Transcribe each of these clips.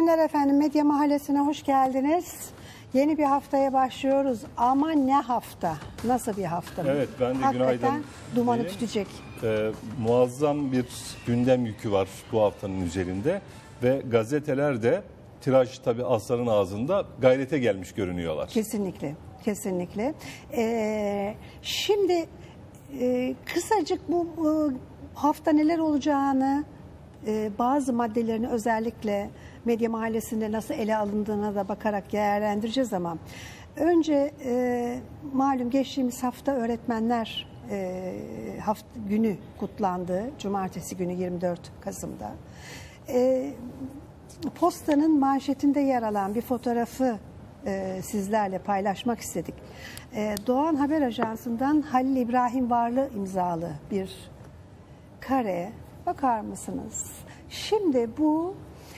günler efendim. Medya Mahallesi'ne hoş geldiniz. Yeni bir haftaya başlıyoruz. Ama ne hafta? Nasıl bir hafta? Evet, ben de hakikaten günaydın. dumanı tütecek. Muazzam bir gündem yükü var bu haftanın üzerinde. Ve gazeteler de tiraj tabii aslanın ağzında gayrete gelmiş görünüyorlar. Kesinlikle. Kesinlikle. Şimdi kısacık bu hafta neler olacağını, bazı maddelerini özellikle Medya Mahallesi'nde nasıl ele alındığına da bakarak değerlendireceğiz ama önce malum geçtiğimiz hafta öğretmenler günü kutlandı. Cumartesi günü 24 Kasım'da. Postanın manşetinde yer alan bir fotoğrafı sizlerle paylaşmak istedik. Doğan Haber Ajansı'ndan Halil İbrahim Varlı imzalı bir kare. Bakar mısınız? Şimdi bu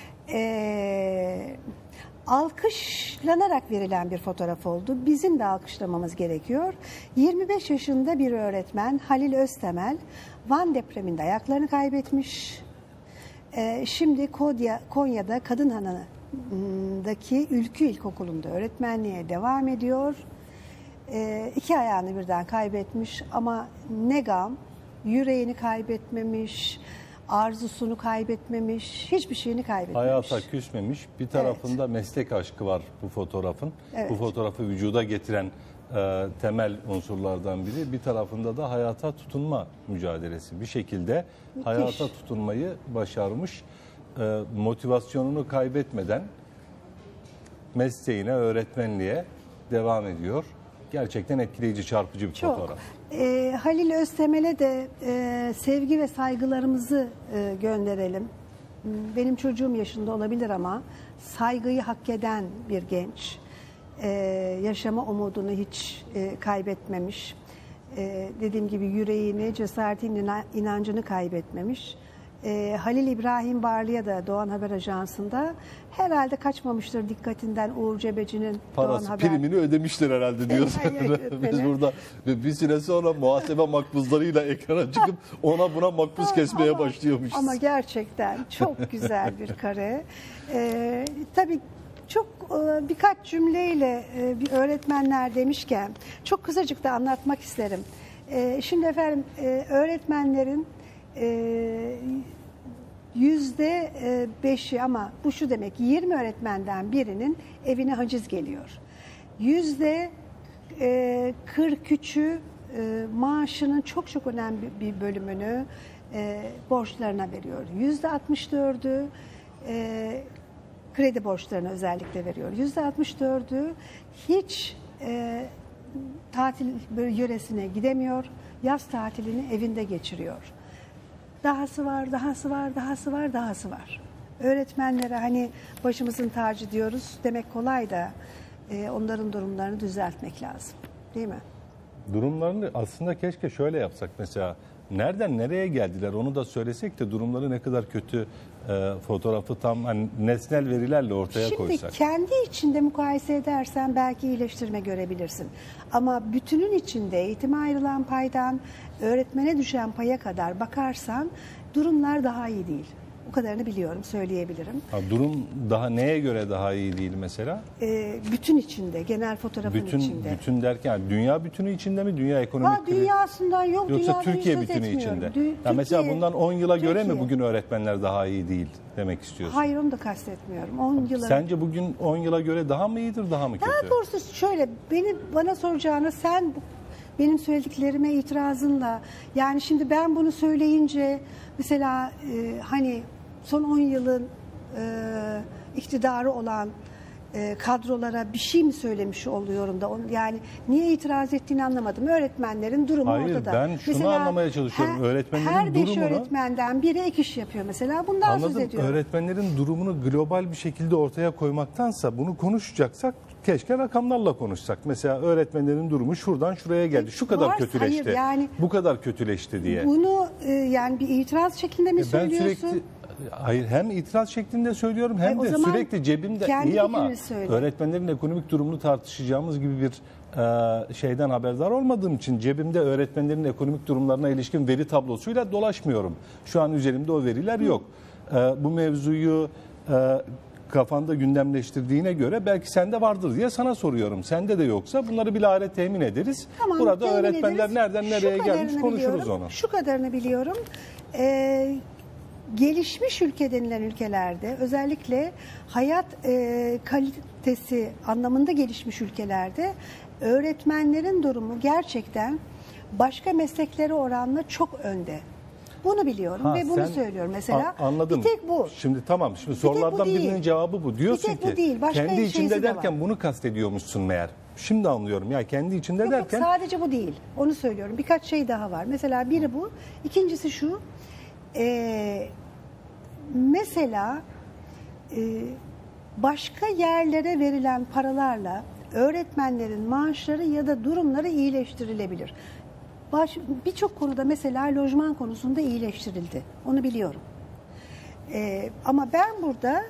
alkışlanarak verilen bir fotoğraf oldu. Bizim de alkışlamamız gerekiyor. 25 yaşında bir öğretmen Halil Öztemel Van depreminde ayaklarını kaybetmiş. Şimdi Konya'da Kadınhanı'daki Ülkü İlkokulu'nda öğretmenliğe devam ediyor. 2 ayağını birden kaybetmiş ama ne gam, yüreğini kaybetmemiş, arzusunu kaybetmemiş, hiçbir şeyini kaybetmemiş. Hayata küsmemiş. Bir tarafında meslek aşkı var bu fotoğrafın. Evet. Bu fotoğrafı vücuda getiren temel unsurlardan biri. Bir tarafında da hayata tutunma mücadelesi. Bir şekilde hayata tutunmayı başarmış. Motivasyonunu kaybetmeden mesleğine, öğretmenliğe devam ediyor. Gerçekten etkileyici, çarpıcı bir fotoğraf. Halil Öztemel'e de sevgi ve saygılarımızı gönderelim. Benim çocuğum yaşında olabilir ama saygıyı hak eden bir genç. Yaşama umudunu hiç kaybetmemiş. Dediğim gibi yüreğini, cesaretini, inancını kaybetmemiş. Halil İbrahim Varlı'ya da Doğan Haber Ajansı'nda herhalde kaçmamıştır dikkatinden Uğur Cebeci'nin Doğan Haber. Primini ödemiştir herhalde diyorsun. Biz burada bir süre sonra muhasebe makbuzlarıyla ekrana çıkıp ona buna makbuz kesmeye başlıyormuşuz. Ama gerçekten çok güzel bir kare. Tabii çok birkaç cümleyle bir öğretmenler demişken çok kısacık da anlatmak isterim. Şimdi efendim öğretmenlerin %5'i ama bu şu demek 20 öğretmenden birinin evine haciz geliyor. %43'ü maaşının çok önemli bir bölümünü borçlarına veriyor. %64'ü kredi borçlarına özellikle veriyor. %64'ü hiç tatil yöresine gidemiyor. Yaz tatilini evinde geçiriyor. Dahası var, dahası var, dahası var, dahası var. Öğretmenlere hani başımızın tacı diyoruz demek kolay da onların durumlarını düzeltmek lazım. Değil mi? Durumlarını aslında keşke şöyle yapsak mesela. Nereden nereye geldiler onu da söylesek de durumları ne kadar kötü fotoğrafı tam hani nesnel verilerle ortaya koysak. Şimdi kendi içinde mukayese edersen belki iyileştirme görebilirsin. Ama bütünün içinde eğitime ayrılan paydan öğretmene düşen paya kadar bakarsan durumlar daha iyi değil. O kadarını biliyorum, söyleyebilirim. Durum daha neye göre daha iyi değil mesela? Bütün içinde, genel fotoğrafın içinde. Bütün derken dünya bütünü içinde mi? Dünya ekonomik krizi? Dünyasından yok. Yoksa Türkiye bütünü içinde. Mesela bundan 10 yıla göre mi bugün öğretmenler daha iyi değil demek istiyorsun? Hayır, onu da kastetmiyorum. 10 yıla. Sence bugün 10 yıla göre daha mı iyidir, daha mı kötü? Daha doğrusu şöyle, bana soracağına sen benim söylediklerime itirazınla, yani şimdi ben bunu söyleyince mesela hani son 10 yılın iktidarı olan kadrolara bir şey mi söylemiş oluyorum da yani niye itiraz ettiğini anlamadım. Öğretmenlerin durumu ortada. Hayır, ben şunu mesela, anlamaya çalışıyorum. Öğretmenlerin her 5 durumunu, öğretmenden biri ek iş yapıyor mesela. Bundan söz ediyorum. Öğretmenlerin durumunu global bir şekilde ortaya koymaktansa bunu konuşacaksak keşke rakamlarla konuşsak. Mesela öğretmenlerin durumu şuradan şuraya geldi. Şu kadar kötüleşti. Hayır, yani, bu kadar kötüleşti diye. Bunu yani bir itiraz şeklinde mi söylüyorsun? Hayır, hem itiraz şeklinde söylüyorum hem de sürekli cebimde iyi ama öğretmenlerin ekonomik durumunu tartışacağımız gibi bir şeyden haberdar olmadığım için cebimde öğretmenlerin ekonomik durumlarına ilişkin veri tablosuyla dolaşmıyorum. Şu an üzerimde o veriler yok. Bu mevzuyu kafanda gündemleştirdiğine göre belki sende vardır diye sana soruyorum. Sende de yoksa bunları bilahare temin ederiz. Tamam, burada temin öğretmenler ederiz. nereden nereye gelmiş konuşuruz biliyorum, onu. Şu kadarını biliyorum. Gelişmiş ülke denilen ülkelerde, özellikle hayat kalitesi anlamında gelişmiş ülkelerde öğretmenlerin durumu gerçekten başka mesleklere oranla çok önde. Bunu biliyorum ve bunu söylüyorum mesela. Anladım. Bir tek bu. Şimdi tamam. Şimdi sorulardan birinin cevabı bu. Diyorsun ki değil, kendi içinde derken bunu kastediyormuşsun meğer. Şimdi anlıyorum. Ya kendi içinde derken. Yok, sadece bu değil. Onu söylüyorum. Birkaç şey daha var. Mesela biri bu. İkincisi şu. Mesela başka yerlere verilen paralarla öğretmenlerin maaşları ya da durumları iyileştirilebilir. Birçok konuda mesela lojman konusunda iyileştirildi. Onu biliyorum. Ama ben burada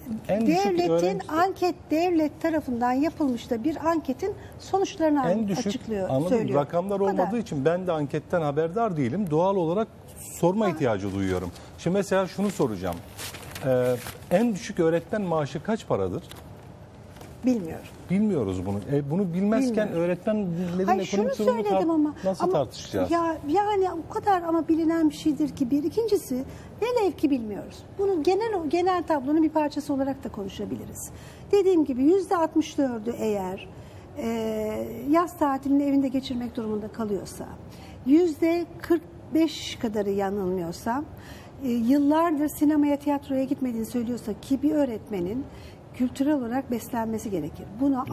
devlet tarafından yapılmış da bir anketin sonuçlarını açıklıyor, söylüyor. Rakamlar olmadığı için ben de anketten haberdar değilim. Doğal olarak sorma ihtiyacı duyuyorum. Şimdi mesela şunu soracağım. En düşük öğretmen maaşı kaç paradır? Bilmiyorum. Bilmiyoruz bunu. Bunu bilmezken öğretmenlerin ekonomik durumunu nasıl tartışacağız? Yani o kadar ama bilinen bir şeydir ki bir. İkincisi velev ki bilmiyoruz. Bunun genel tablonun bir parçası olarak da konuşabiliriz. Dediğim gibi %64'ü eğer yaz tatilini evinde geçirmek durumunda kalıyorsa, %45 kadarı yanılmıyorsam, yıllardır sinemaya, tiyatroya gitmediğini söylüyorsa ki bir öğretmenin kültürel olarak beslenmesi gerekir. Buna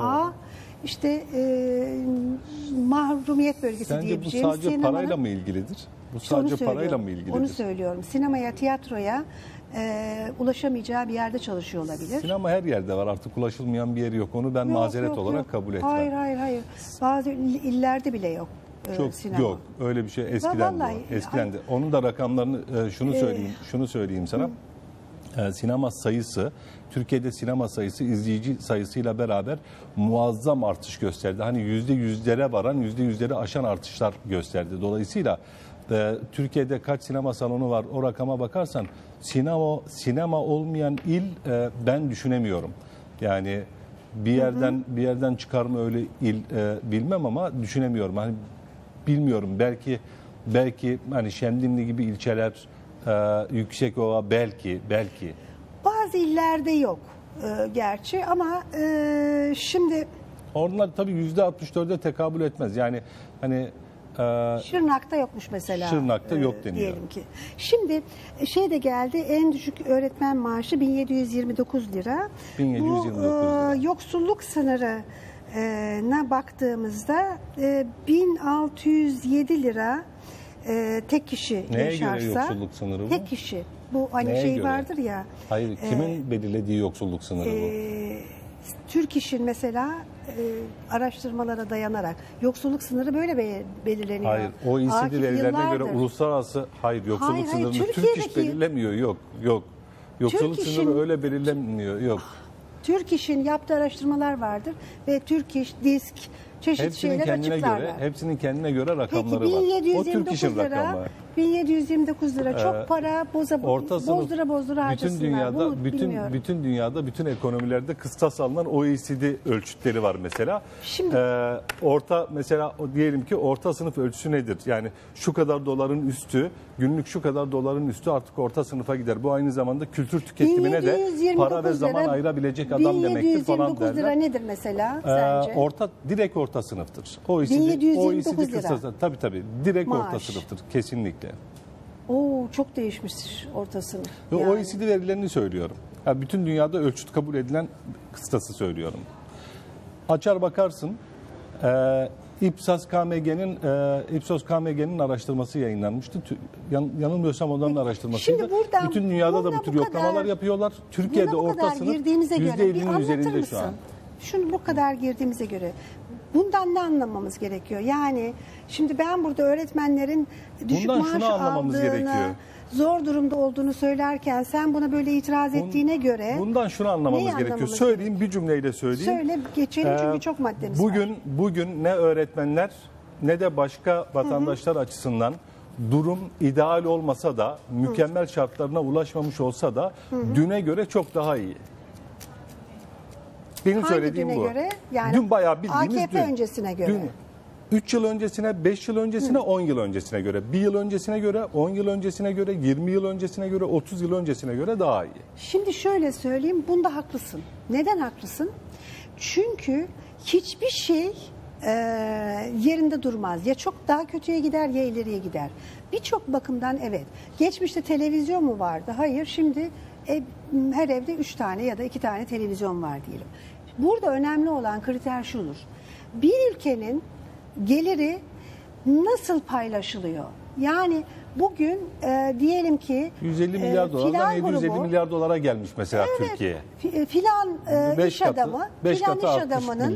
mahrumiyet bölgesi diyebileceğimiz. Sence bu sadece parayla mı ilgilidir? Bu sadece parayla mı ilgilidir? Onu söylüyorum. Sinemaya, tiyatroya ulaşamayacağı bir yerde çalışıyor olabilir. Sinema her yerde var. Artık ulaşılmayan bir yeri yok. Onu ben mazeret olarak kabul etmem. Hayır. Bazı illerde bile yok. Sinema. Yok. Öyle bir şey eskidendi. Onun da rakamlarını şunu söyleyeyim sana. Sinema sayısı, Türkiye'de sinema sayısı izleyici sayısıyla beraber muazzam artış gösterdi. Hani %100'lere varan, %100'leri aşan artışlar gösterdi. Dolayısıyla Türkiye'de kaç sinema salonu var o rakama bakarsan sinema olmayan il ben düşünemiyorum. Yani bir yerden çıkarma öyle il bilmem ama düşünemiyorum. Hani bilmiyorum, belki hani Şemdinli gibi ilçeler, Yüksekova belki. Bazı illerde yok gerçi ama şimdi onlar tabii %64'e tekabül etmez. Yani hani Şırnak'ta yokmuş mesela. Şırnak'ta yok deniyor. Diyelim ki. Şimdi de geldi, en düşük öğretmen maaşı 1729 lira. 1729 lira. Bu yoksulluk sınırına baktığımızda 1607 lira tek kişi yaşarsa. Neye göre yoksulluk sınırı bu? Tek kişi. Bu hani göre? Vardır ya. Hayır, kimin belirlediği yoksulluk sınırı bu? Türk İş'in mesela araştırmalara dayanarak yoksulluk sınırı böyle belirleniyor. Hayır, OECD verilerine göre uluslararası yoksulluk sınırını Türk İş belirlemiyor. Yok. Yoksulluk sınırı öyle belirlenmiyor. Yok. Türk İş'in yaptığı araştırmalar vardır ve Türk İş, DİSK çeşitli şeyler açıklarlar. Hepsinin kendine göre rakamları var. O Türk İş'in rakamları. 1729 lira çok para, bozdura harcasınlar. Bütün dünyada bütün ekonomilerde kıstas alınan OECD ölçütleri var mesela. Şimdi mesela diyelim ki orta sınıf ölçüsü nedir? Yani şu kadar doların üstü, günlük şu kadar doların üstü artık orta sınıfa gider. Bu aynı zamanda kültür tüketimine de para ve zaman ayırabilecek adam demektir falan derler. 1729 lira nedir mesela sence? Direkt orta sınıftır. 1729 lira. Tabii. Direkt orta sınıftır kesinlikle. Çok değişmiş orta sınıf. Yani. OECD verilerini söylüyorum. Yani bütün dünyada ölçüt kabul edilen kıstası söylüyorum. Açar bakarsın. Ipsos KMG'nin araştırması yayınlanmıştı. Yanılmıyorsam onların araştırmasıydı. Bütün dünyada da bu tür yoklamalar yapıyorlar. Türkiye'de orta sınıf %50'nin üzerinde şu an. Şunu bu kadar girdiğimize göre bundan ne anlamamız gerekiyor? Yani şimdi ben burada öğretmenlerin düşük maaş aldığını, zor durumda olduğunu söylerken sen buna böyle itiraz ettiğine göre bundan şunu anlamamız gerekiyor. Söyleyeyim, bir cümleyle söyleyeyim. Söyle geçelim çünkü çok maddemiz var. Bugün ne öğretmenler ne de başka vatandaşlar açısından durum ideal olmasa da mükemmel şartlarına ulaşmamış olsa da düne göre çok daha iyi. Benim söylediğim bu. Göre? Yani dün bayağı bildiğimiz AKP dün. öncesine göre. Dün 3 yıl öncesine, 5 yıl öncesine, 10 yıl öncesine göre, 1 yıl öncesine göre, 10 yıl öncesine göre, 20 yıl öncesine göre, 30 yıl öncesine göre daha iyi. Şimdi şöyle söyleyeyim, bunda haklısın. Neden haklısın? Çünkü hiçbir şey yerinde durmaz. Ya çok daha kötüye gider ya ileriye gider. Birçok bakımdan evet. Geçmişte televizyon mu vardı? Hayır. Şimdi her evde 3 tane ya da 2 tane televizyon var diyelim. Burada önemli olan kriter şudur. Bir ülkenin geliri nasıl paylaşılıyor? Yani bugün diyelim ki 150 milyar dolardan 750 grubu, milyar dolara gelmiş mesela evet, Türkiye. Filan iş adamı, filan iş adamının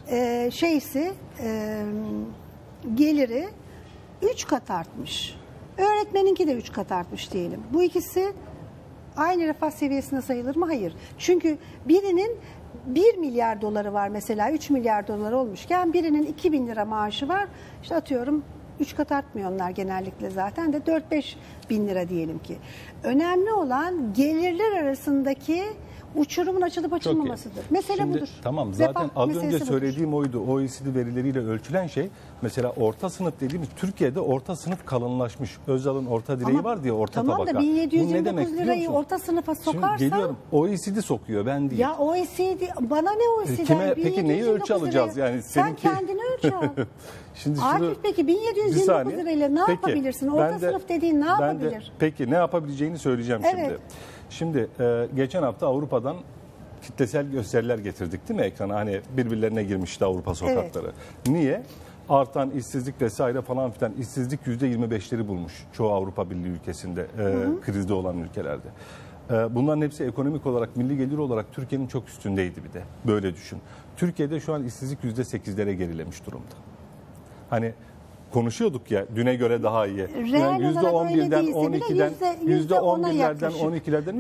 geliri 3 kat artmış. Öğretmeninki de 3 kat artmış diyelim. Bu ikisi aynı refah seviyesine sayılır mı? Hayır. Çünkü birinin 1 milyar doları var mesela, 3 milyar dolar olmuşken birinin 2.000 lira maaşı var. İşte atıyorum 3 kat artmıyor onlar genellikle zaten de 4-5 bin lira diyelim ki. Önemli olan gelirler arasındaki uçurumun açılıp açılmamasıdır. Mesele Şimdi, budur. Tamam zaten Refah az önce meselesi söylediğim oydu. OECD verileriyle ölçülen şey mesela orta sınıf dediğimiz Türkiye'de orta sınıf kalınlaşmış. Özal'ın orta direği var diye orta tabaka. Tamam da 1729 lirayı orta sınıfa sokarsan. Şimdi geliyorum OECD sokuyor ben değil. Ya OECD bana ne OECD'den? Kime peki neyi ölçü alacağız yani? Sen kendini ölçü al. Şimdi Akif peki 1729 lirayla ne yapabilirsin? Orta sınıf dediğin ne yapabilir? Peki ne yapabileceğini söyleyeceğim şimdi. Şimdi geçen hafta Avrupa'dan kitlesel gösteriler getirdik değil mi ekrana? Hani birbirlerine girmişti Avrupa sokakları. Evet. Niye? Artan işsizlik vesaire falan filan. İşsizlik %25'leri bulmuş çoğu Avrupa Birliği ülkesinde, krizde olan ülkelerde. Bunların hepsi ekonomik olarak, milli gelir olarak Türkiye'nin çok üstündeydi bir de. Böyle düşün. Türkiye'de şu an işsizlik %8'lere gerilemiş durumda. Hani konuşuyorduk ya düne göre daha iyi. Yani %11'den 12'den %11'lerden 12'lerden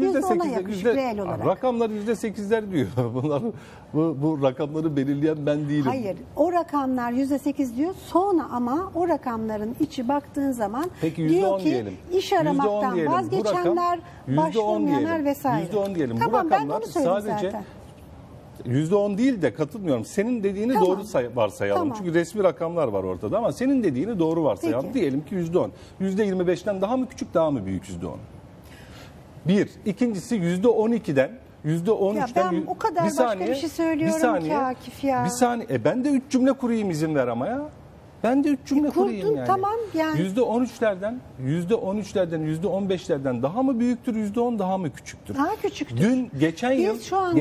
%8'ler rakamlar %8'ler diyor. Bunlar bu rakamları belirleyen ben değilim. Hayır. O rakamlar %8 diyor. Sonra ama o rakamların içi baktığın zaman peki, diyor ki diyelim. iş aramaktan vazgeçenler, başvurmayanlar vesaire. %10 diyelim. Tamam, bu rakamlar sadece zaten. %10 değil de katılmıyorum. Senin dediğini doğru varsayalım. Çünkü resmi rakamlar var ortada ama senin dediğini doğru varsayalım. Peki. Diyelim ki %10. %25'ten daha mı küçük daha mı büyük %10? Bir. İkincisi %12'den %13'ten ben o kadar başka bir şey söylüyorum ki Akif ya. Bir saniye. Ben de 3 cümle kurayım izin ver ama ya. Ben de 3 cümle kurayım yani. Tamam yani. %13'lerden, %15'lerden daha mı büyüktür, %10 daha mı küçüktür? Daha küçüktür. Geçen yıl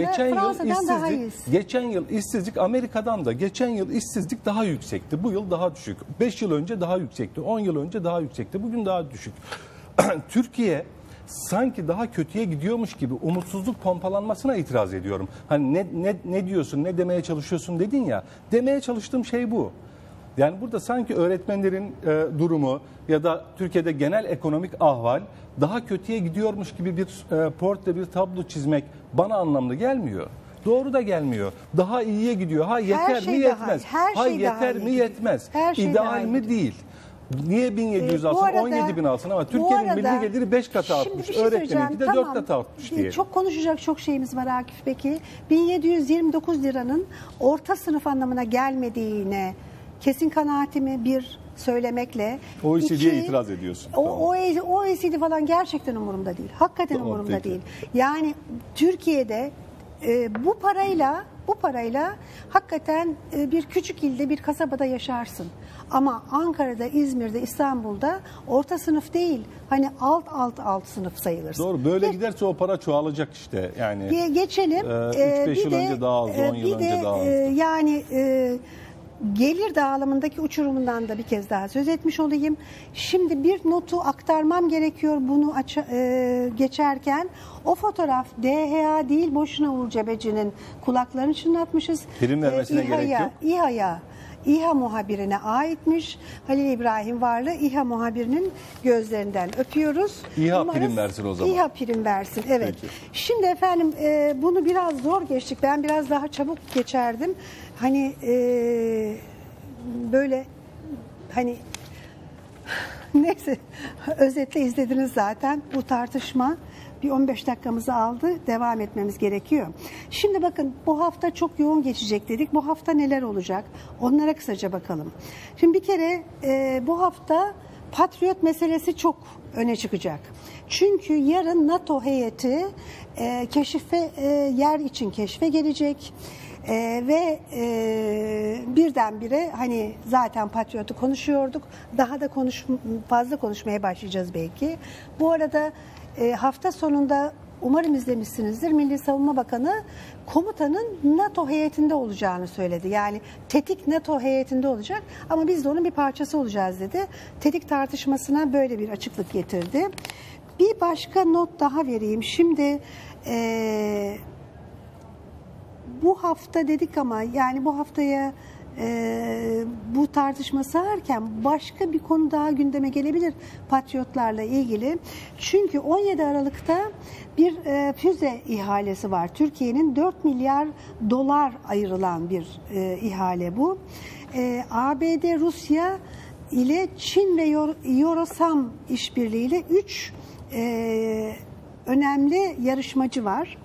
işsizlik Amerika'dan da geçen yıl işsizlik daha yüksekti. Bu yıl daha düşük. 5 yıl önce daha yüksekti. 10 yıl önce daha yüksekti. Bugün daha düşük. Türkiye sanki daha kötüye gidiyormuş gibi umutsuzluk pompalanmasına itiraz ediyorum. Hani ne diyorsun, ne demeye çalışıyorsun dedin ya. Demeye çalıştığım şey bu. Yani burada sanki öğretmenlerin durumu ya da Türkiye'de genel ekonomik ahval daha kötüye gidiyormuş gibi bir portre, bir tablo çizmek bana anlamlı gelmiyor. Doğru da gelmiyor. Daha iyiye gidiyor. Ha yeter mi yetmez. Ha yeter mi yetmez. İdeal mi değil. Niye 1700 alsın, 17 bin alsın ama Türkiye'nin milli geliri 5 katı artmış. Öğretmeninki de 4 katı artmış diye. Çok konuşacak çok şeyimiz var Akif peki. 1729 liranın orta sınıf anlamına gelmediğine kesin kanaatimi bir söylemekle. OECD'ye itiraz ediyorsun. OECD falan gerçekten umurumda değil. Hakikaten umurumda değil. Yani Türkiye'de bu parayla hakikaten bir küçük ilde, bir kasabada yaşarsın. Ama Ankara'da, İzmir'de, İstanbul'da orta sınıf değil. Hani alt sınıf sayılırsın. Doğru. Böyle giderse o para çoğalacak işte. Yani geçelim. 3-5 yıl önce daha az, 10 yıl önce daha az. Yani gelir dağılımındaki uçurumundan da bir kez daha söz etmiş olayım. Şimdi bir notu aktarmam gerekiyor bunu geçerken. O fotoğraf DHA değil, boşuna Uğur Cebeci'nin kulaklarını çınlatmışız. Prim vermesine gerek yok. İHA muhabirine aitmiş. Halil İbrahim Varlı İHA muhabirinin gözlerinden öpüyoruz. İHA prim versin o zaman. İHA prim versin, evet. Peki. Şimdi efendim bunu biraz zor geçtik. Ben biraz daha çabuk geçerdim. Hani böyle hani neyse özetle izlediniz zaten bu tartışma bir 15 dakikamızı aldı. Devam etmemiz gerekiyor. Şimdi bakın bu hafta çok yoğun geçecek dedik. Bu hafta neler olacak? Onlara kısaca bakalım. Şimdi bir kere bu hafta Patriot meselesi çok öne çıkacak. Çünkü yarın NATO heyeti yer için keşfe gelecek. Ve birdenbire hani zaten Patriot'u konuşuyorduk. Daha da fazla konuşmaya başlayacağız belki. Bu arada hafta sonunda umarım izlemişsinizdir. Milli Savunma Bakanı komutanın NATO heyetinde olacağını söyledi. Yani tetik NATO heyetinde olacak ama biz de onun bir parçası olacağız dedi. Tetik tartışmasına böyle bir açıklık getirdi. Bir başka not daha vereyim. Şimdi bu hafta dedik ama yani bu haftaya bu tartışma sığarken başka bir konu daha gündeme gelebilir Patriotlarla ilgili. Çünkü 17 Aralık'ta bir füze ihalesi var. Türkiye'nin 4 milyar dolar ayrılan bir ihale bu. ABD, Rusya ile Çin ve Yorosam işbirliğiyle 3 önemli yarışmacı var.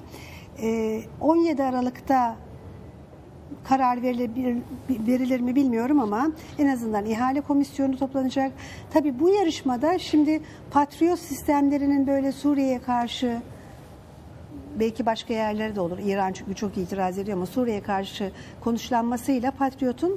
17 Aralık'ta karar verilir mi bilmiyorum ama en azından ihale komisyonu toplanacak. Tabii bu yarışmada şimdi Patriot sistemlerinin böyle Suriye'ye karşı, belki başka yerlere de olur, İran çünkü çok itiraz ediyor ama Suriye'ye karşı konuşlanmasıyla Patriot'un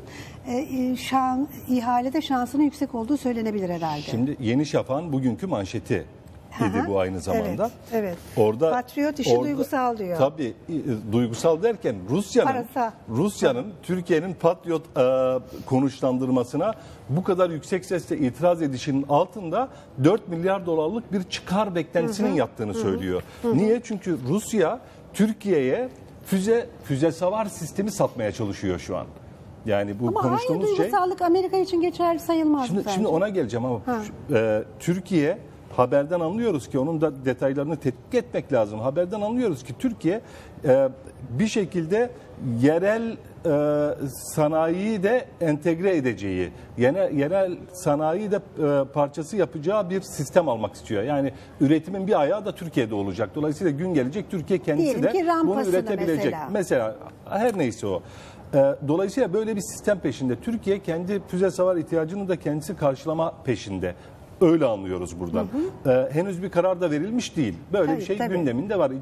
ihalede şansının yüksek olduğu söylenebilir herhalde. Şimdi Yeni Şafak'ın bugünkü manşeti idi bu aynı zamanda. Evet, evet. Orada Patriot işi duygusal diyor. Tabii duygusal derken Rusya'nın Türkiye'nin Patriot konuşlandırmasına bu kadar yüksek sesle itiraz edişinin altında 4 milyar dolarlık bir çıkar beklentisinin yattığını söylüyor. Niye? Çünkü Rusya Türkiye'ye füze savar sistemi satmaya çalışıyor şu an. Yani bu ama konuştuğumuz aynı duygusallık Amerika için geçerli sayılmaz. Şimdi ona geleceğim ama Türkiye, haberden anlıyoruz ki onun da detaylarını tetkik etmek lazım. Haberden anlıyoruz ki Türkiye bir şekilde yerel sanayiyi de entegre edeceği, yerel sanayi de parçası yapacağı bir sistem almak istiyor. Yani üretimin bir ayağı da Türkiye'de olacak. Dolayısıyla gün gelecek Türkiye kendisi de bunu üretebilecek. Mesela her neyse o. Dolayısıyla böyle bir sistem peşinde. Türkiye kendi füze savar ihtiyacını da kendisi karşılama peşinde. Öyle anlıyoruz buradan. Henüz bir karar da verilmiş değil. Böyle bir şey gündeminde var.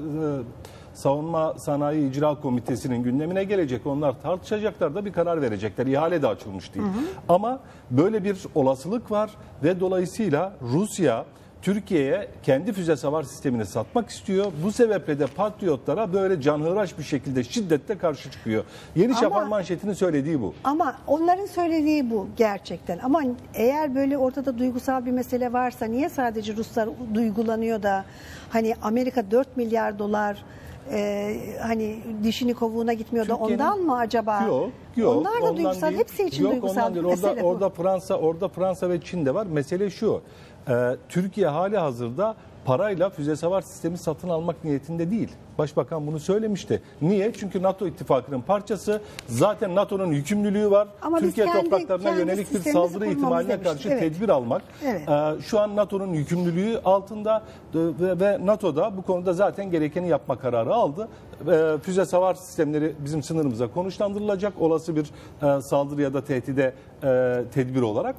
Savunma Sanayi İcra Komitesi'nin gündemine gelecek. Onlar tartışacaklar da bir karar verecekler. İhale de açılmış değil. Ama böyle bir olasılık var ve dolayısıyla Rusya Türkiye'ye kendi füze savar sistemini satmak istiyor. Bu sebeple de Patriotlara böyle canhıraş bir şekilde şiddetle karşı çıkıyor. Yeni Şafak manşetinin söylediği bu. Ama onların söylediği bu gerçekten. Ama eğer böyle ortada duygusal bir mesele varsa niye sadece Ruslar duygulanıyor da hani Amerika 4 milyar dolar hani dişini kovuğuna gitmiyor da ondan mı acaba? Yok. Onlar da duygusal. Değil. Hepsi için duygusal bir mesele bu. Orada Fransa ve Çin de var. Mesele şu. Türkiye hali hazırda parayla füze savar sistemi satın almak niyetinde değil. Başbakan bunu söylemişti. Niye? Çünkü NATO ittifakının parçası. Zaten NATO'nun yükümlülüğü var. Ama Türkiye topraklarına yönelik bir saldırı ihtimaline karşı tedbir almak. Şu an NATO'nun yükümlülüğü altında ve NATO da bu konuda zaten gerekeni yapma kararı aldı. Füze savar sistemleri bizim sınırımıza konuşlandırılacak. Olası bir saldırı ya da tehdide tedbir olarak.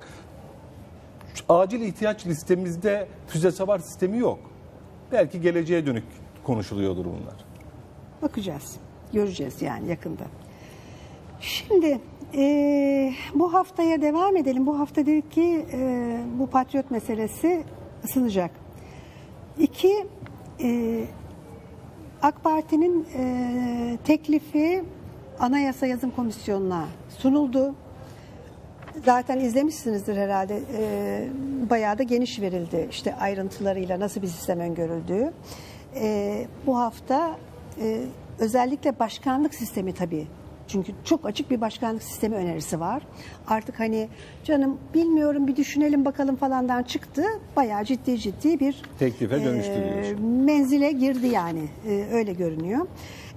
Acil ihtiyaç listemizde füze savar sistemi yok. Belki geleceğe dönük konuşuluyordur bunlar. Bakacağız. Göreceğiz yani yakında. Şimdi bu haftaya devam edelim. Bu hafta dedik ki bu Patriot meselesi ısınacak. AK Parti'nin teklifi Anayasa Yazım Komisyonu'na sunuldu. Zaten izlemişsinizdir herhalde. Bayağı da geniş verildi. İşte ayrıntılarıyla nasıl bir sistem öngörüldüğü. Bu hafta özellikle başkanlık sistemi tabii. Çünkü çok açık bir başkanlık sistemi önerisi var. Artık hani canım bilmiyorum bir düşünelim bakalım falandan çıktı. Bayağı ciddi bir teklife dönüştürüyor. Menzile girdi yani. Öyle görünüyor.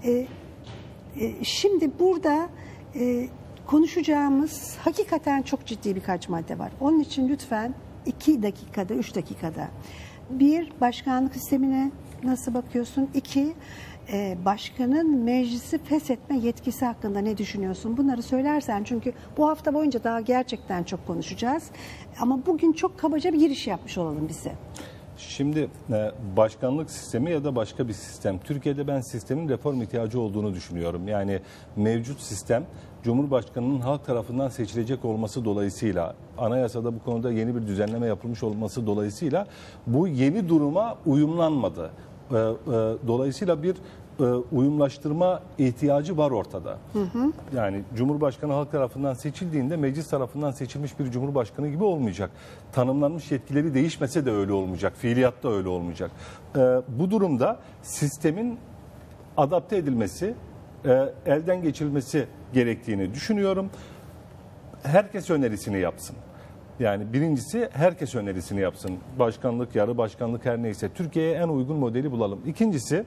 Şimdi burada konuşacağımız hakikaten çok ciddi birkaç madde var. Onun için lütfen 2 dakikada, 3 dakikada bir başkanlık sistemine, nasıl bakıyorsun? 2, başkanın meclisi feshetme yetkisi hakkında ne düşünüyorsun? Bunları söylersen, çünkü bu hafta boyunca daha gerçekten çok konuşacağız. Ama bugün çok kabaca bir giriş yapmış olalım bize. Şimdi başkanlık sistemi ya da başka bir sistem. Türkiye'de ben sistemin reform ihtiyacı olduğunu düşünüyorum. Yani mevcut sistem Cumhurbaşkanı'nın halk tarafından seçilecek olması dolayısıyla, anayasada bu konuda yeni bir düzenleme yapılmış olması dolayısıyla bu yeni duruma uyumlanmadı. Dolayısıyla bir uyumlaştırma ihtiyacı var ortada. Yani Cumhurbaşkanı halk tarafından seçildiğinde meclis tarafından seçilmiş bir Cumhurbaşkanı gibi olmayacak. Tanımlanmış yetkileri değişmese de öyle olmayacak. Fiiliyatta öyle olmayacak. Bu durumda sistemin adapte edilmesi, elden geçirilmesi gerektiğini düşünüyorum. Herkes önerisini yapsın. Yani birincisi herkes önerisini yapsın. Başkanlık, yarı başkanlık her neyse. Türkiye'ye en uygun modeli bulalım. İkincisi,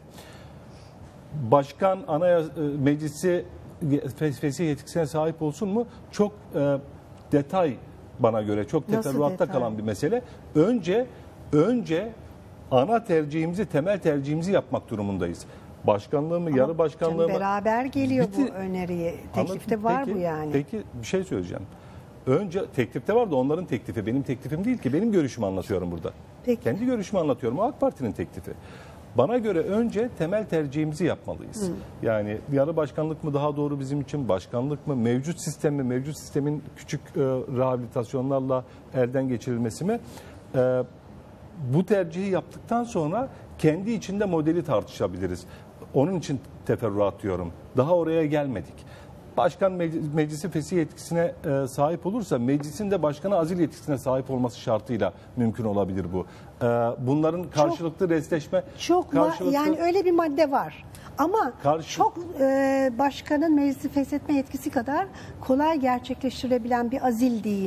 başkan meclisi fesih yetkisine sahip olsun mu? Çok detay, bana göre çok teferruatta kalan bir mesele. Önce ana tercihimizi, temel tercihimizi yapmak durumundayız. Başkanlığı mı, yarı başkanlığı mı? Beraber geliyor bu öneriye. Teklifte var bu yani. Peki bir şey söyleyeceğim. Önce teklifte var da onların teklifi. Benim teklifim değil ki. Benim görüşümü anlatıyorum burada. Peki. Kendi görüşümü anlatıyorum. AK Parti'nin teklifi. Bana göre önce temel tercihimizi yapmalıyız. Yani yarı başkanlık mı daha doğru bizim için, başkanlık mı, mevcut sistem mi, mevcut sistemin küçük rehabilitasyonlarla elden geçirilmesi mi? Bu tercihi yaptıktan sonra kendi içinde modeli tartışabiliriz. Onun için teferruat diyorum. Daha oraya gelmedik. Başkan meclisi fesih yetkisine sahip olursa meclisin de başkana azil yetkisine sahip olması şartıyla mümkün olabilir bu. Bunların karşılıklı restleşme... Yani öyle bir madde var. Ama başkanın meclisi feshetme yetkisi kadar kolay gerçekleştirilebilen bir azil değil.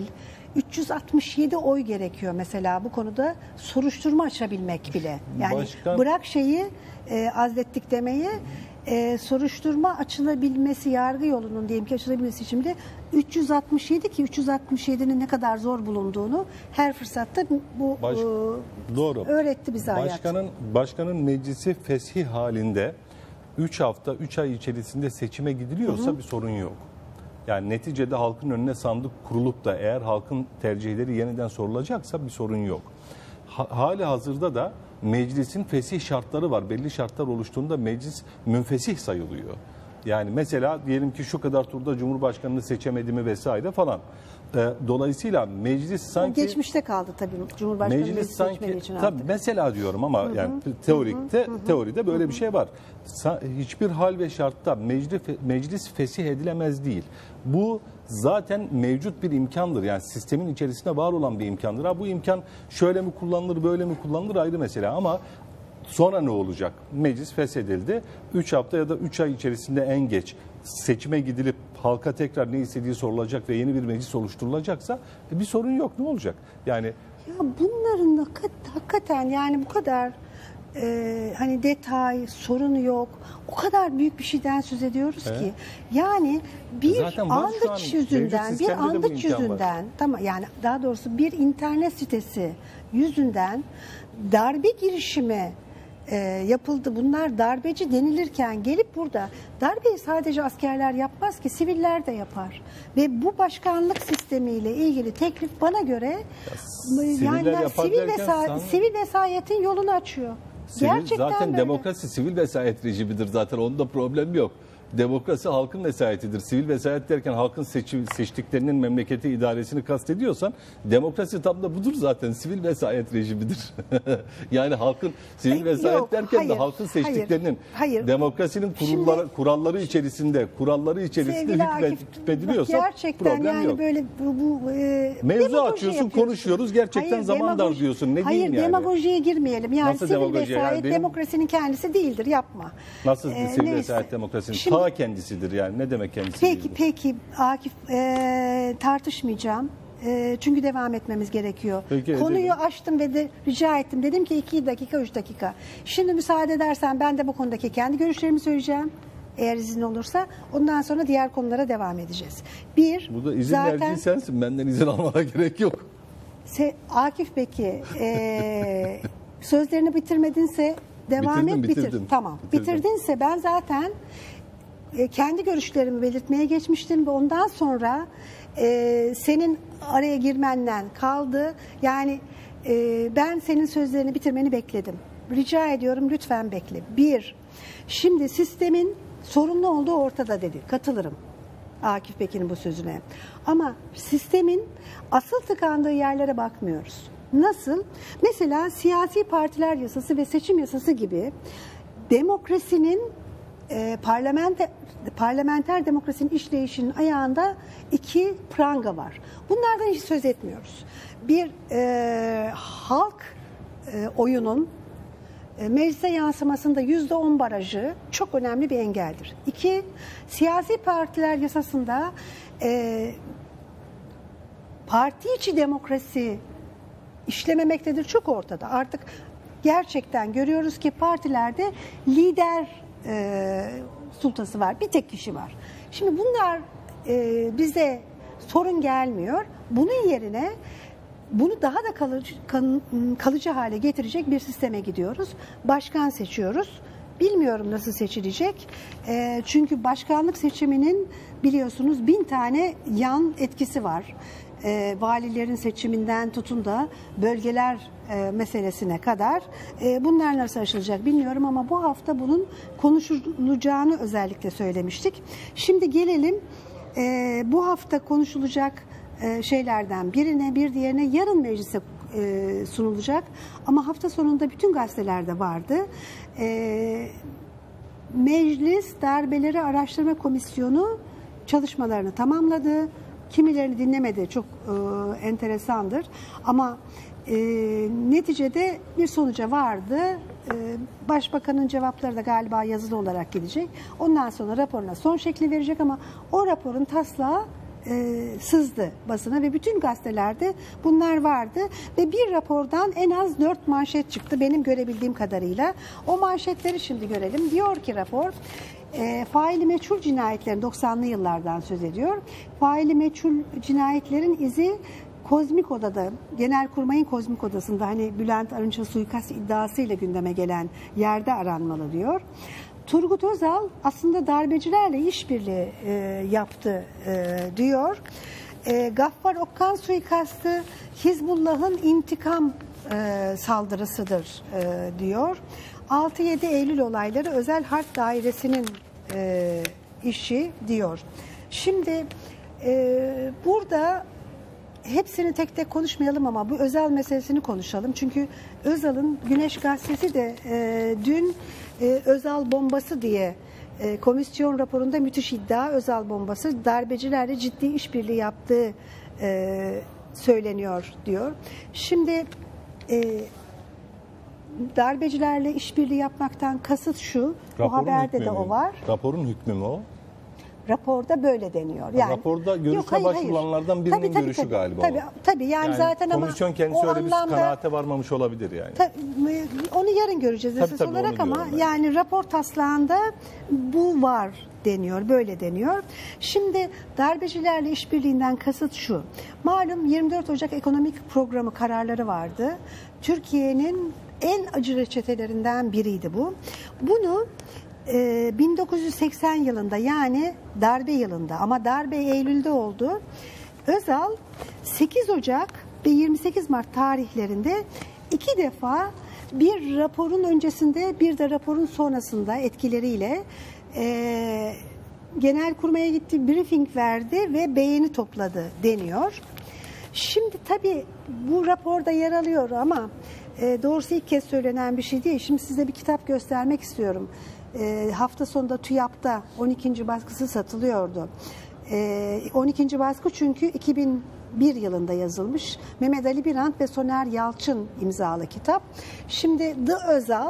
367 oy gerekiyor mesela bu konuda soruşturma açabilmek bile. Yani bırak azlettik demeyi, soruşturma açılabilmesi, yargı yolunun diyelim ki açılabilmesi için de 367 ki 367'nin ne kadar zor bulunduğunu her fırsatta bu öğretti bize hayat. Başkanın meclisi fesih halinde 3 hafta, 3 ay içerisinde seçime gidiliyorsa bir sorun yok. Yani neticede halkın önüne sandık kurulup da eğer halkın tercihleri yeniden sorulacaksa bir sorun yok. Hali hazırda da meclisin fesih şartları var. Belli şartlar oluştuğunda meclis münfesih sayılıyor. Yani mesela diyelim ki şu kadar turda Cumhurbaşkanı'nı seçemedi mi vesaire falan. Dolayısıyla meclis sanki... Geçmişte kaldı tabii Cumhurbaşkanı meclis seçmediği için tabii mesela diyorum ama yani teoride böyle bir şey var. Hiçbir hal ve şartta meclis fesih edilemez değil. Bu zaten mevcut bir imkandır. Yani sistemin içerisinde var olan bir imkandır. Bu imkan şöyle mi kullanılır, böyle mi kullanılır ayrı mesele ama sonra ne olacak? Meclis feshedildi. 3 hafta ya da 3 ay içerisinde en geç seçime gidilip halka tekrar ne istediği sorulacak ve yeni bir meclis oluşturulacaksa bir sorun yok. Ne olacak? Yani bunların hakikaten yani bu kadar hani detay, sorun yok. O kadar büyük bir şeyden söz ediyoruz ki. Yani bir anlık yüzünden, tamam yani daha doğrusu bir internet sitesi yüzünden darbe girişimi yapıldı. Bunlar darbeci denilirken gelip burada darbeyi sadece askerler yapmaz ki, siviller de yapar. Ve bu başkanlık sistemiyle ilgili teklif bana göre sivil vesayetin yolunu açıyor. Gerçekten zaten böyle. Demokrasi sivil vesayet rejimidir zaten. Onda problem yok. Demokrasi halkın vesayetidir. Sivil vesayet derken halkın seçtiklerinin memleketi idaresini kastediyorsan demokrasi tam da budur zaten. Sivil vesayet rejimidir. Yani halkın sivil vesayet derken de halkın seçtiklerinin demokrasinin kuralları içerisinde hükmediliyorsa problem yani yok. Böyle mevzu açıyorsun, konuşuyoruz. Gerçekten zaman dar diyorsun. Ne diyeyim yani? Demagojiye girmeyelim. Yani nasıl sivil vesayet demokrasinin kendisi değildir. Yapma. Nasıl sivil vesayet demokrasinin ta kendisidir yani. Ne demek kendisi? Peki Akif, tartışmayacağım. Çünkü devam etmemiz gerekiyor. Konuyu açtım ve de rica ettim. Dedim ki 2 dakika, 3 dakika. Şimdi müsaade edersen ben de bu konudaki kendi görüşlerimi söyleyeceğim. Eğer izin olursa. Ondan sonra diğer konulara devam edeceğiz. Burada izin verdiğin sensin. Benden izin almana gerek yok. Akif peki sözlerini bitirmedinse Devam et, bitir. Tamam. Bitirdinse ben zaten kendi görüşlerimi belirtmeye geçmiştim ve ondan sonra senin araya girmenden kaldı. Yani ben senin sözlerini bitirmeni bekledim. Rica ediyorum, lütfen bekle. Şimdi sistemin sorunlu olduğu ortada dedi. Katılırım Akif Pekin'in bu sözüne. Ama sistemin asıl tıkandığı yerlere bakmıyoruz. Nasıl? Mesela siyasi partiler yasası ve seçim yasası gibi demokrasinin parlamenter demokrasinin işleyişinin ayağında iki pranga var. Bunlardan hiç söz etmiyoruz. Bir halk oyunun meclise yansımasında %10 barajı çok önemli bir engeldir. 2, siyasi partiler yasasında parti içi demokrasi işlememektedir, çok ortada. Artık gerçekten görüyoruz ki partilerde lider sultası var, bir tek kişi var. Şimdi bunlar bize sorun gelmiyor. Bunun yerine bunu daha da kalıcı hale getirecek bir sisteme gidiyoruz. Başkan seçiyoruz. Bilmiyorum nasıl seçilecek. Çünkü başkanlık seçiminin biliyorsunuz 1000 tane yan etkisi var. Valilerin seçiminden tutun da bölgeler meselesine kadar. Bunlar nasıl aşılacak bilmiyorum ama bu hafta bunun konuşulacağını özellikle söylemiştik. Şimdi gelelim bu hafta konuşulacak şeylerden birine, bir diğerine yarın meclise sunulacak. Ama hafta sonunda bütün gazetelerde vardı. Meclis Darbeleri Araştırma Komisyonu çalışmalarını tamamladı. Kimilerini dinlemedi, çok enteresandır. Ama neticede bir sonuca vardı. Başbakanın cevapları da galiba yazılı olarak gidecek. Ondan sonra raporuna son şekli verecek ama o raporun taslağı sızdı basına ve bütün gazetelerde bunlar vardı ve bir rapordan en az 4 manşet çıktı benim görebildiğim kadarıyla. O manşetleri şimdi görelim. Diyor ki rapor, faili meçhul cinayetlerin 90'lı yıllardan söz ediyor. Faili meçhul cinayetlerin izi Kozmik Oda'da, Genelkurmay'ın Kozmik Odası'nda hani Bülent Arınç'a suikast iddiasıyla gündeme gelen yerde aranmalı diyor. Turgut Özal aslında darbecilerle işbirliği yaptı diyor. Gaffar Okkan suikastı Hizbullah'ın intikam saldırısıdır diyor. 6-7 Eylül olayları Özel Harp Dairesi'nin işi diyor. Şimdi burada hepsini tek tek konuşmayalım ama bu Özal meselesini konuşalım. Çünkü Özal'ın Güneş Gazetesi de dün Özal bombası diye komisyon raporunda müthiş iddia, Özal bombası darbecilerle ciddi işbirliği yaptığı söyleniyor diyor. Şimdi darbecilerle işbirliği yapmaktan kasıt şu, bu haberde de o var. Raporun hükmü mü o? Raporda böyle deniyor. Yani raporda görüşme başvurulanlardan birinin görüşü galiba tabii yani zaten komisyon kendisi öyle bir kanaate varmamış olabilir yani. Onu yarın göreceğiz esas olarak ama yani rapor taslağında bu var deniyor, böyle deniyor. Şimdi darbecilerle işbirliğinden kasıt şu. Malum 24 Ocak ekonomik programı kararları vardı. Türkiye'nin en acı reçetelerinden biriydi bu. Bunu 1980 yılında yani darbe yılında ama darbe Eylül'de oldu. Özal 8 Ocak ve 28 Mart tarihlerinde 2 defa bir raporun öncesinde bir de raporun sonrasında etkileriyle Genelkurmay'a gitti, briefing verdi ve beğeni topladı deniyor. Şimdi tabii bu raporda yer alıyor ama doğrusu ilk kez söylenen bir şey değil. Şimdi size bir kitap göstermek istiyorum. Hafta sonunda TÜYAP'ta 12. baskısı satılıyordu. 12. baskı çünkü 2001 yılında yazılmış. Mehmet Ali Birant ve Soner Yalçın imzalı kitap. Şimdi The Özal